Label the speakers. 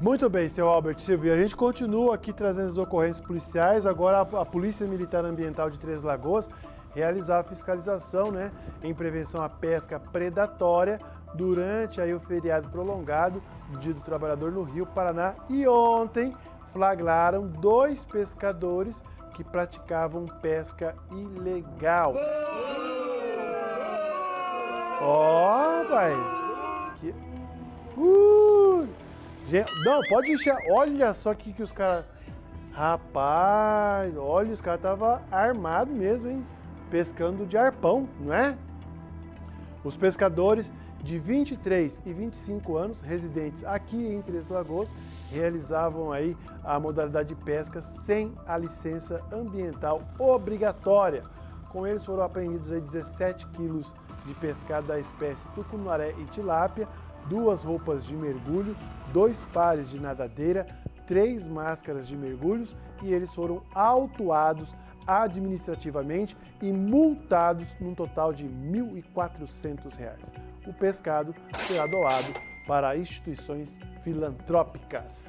Speaker 1: Muito bem, seu Albert Silvio. A gente continua aqui trazendo as ocorrências policiais. Agora a Polícia Militar Ambiental de Três Lagoas realizar a fiscalização, em prevenção à pesca predatória durante aí o feriado prolongado do Dia do Trabalhador no Rio Paraná. E ontem flagraram 2 pescadores que praticavam pesca ilegal. Ó, pai! Não, pode encher. Olha só o que os caras... Rapaz, olha, os caras estavam armados mesmo, hein? Pescando de arpão, não é? Os pescadores de 23 e 25 anos, residentes aqui em Três Lagoas, realizavam aí a modalidade de pesca sem a licença ambiental obrigatória. Com eles foram apreendidos aí 17 quilos de pescado da espécie tucunaré e tilápia, 2 roupas de mergulho, 2 pares de nadadeira, 3 máscaras de mergulhos e eles foram autuados administrativamente e multados num total de R$ 1.400. O pescado será doado para instituições filantrópicas.